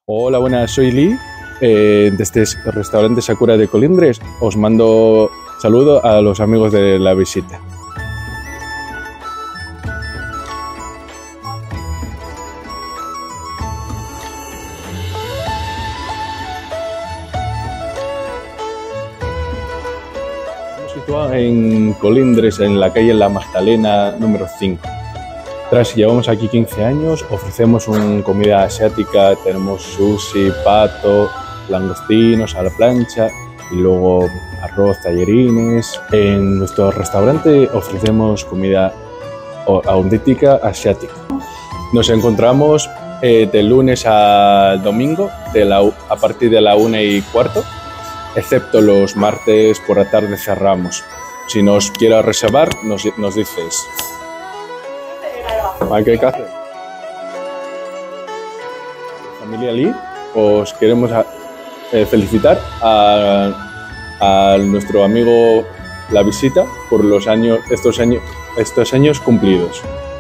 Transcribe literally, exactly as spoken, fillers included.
Hola, buenas, soy Lee. Eh, desde el restaurante Sakura de Colindres os mando saludo a los amigos de la visita. Estamos situados en Colindres, en la calle La Magdalena número cinco. Tras llevamos aquí quince años, ofrecemos una comida asiática, tenemos sushi, pato, langostinos a la plancha y luego arroz, tallarines. En nuestro restaurante ofrecemos comida auténtica asiática. Nos encontramos eh, de lunes a domingo de la, a partir de la una y cuarto, excepto los martes por la tarde cerramos. Si nos quieres reservar, nos, nos dices. ¿Qué hacer? Familia Lee, os queremos a, eh, felicitar a, a nuestro amigo La Visita por los años, estos años, estos años cumplidos.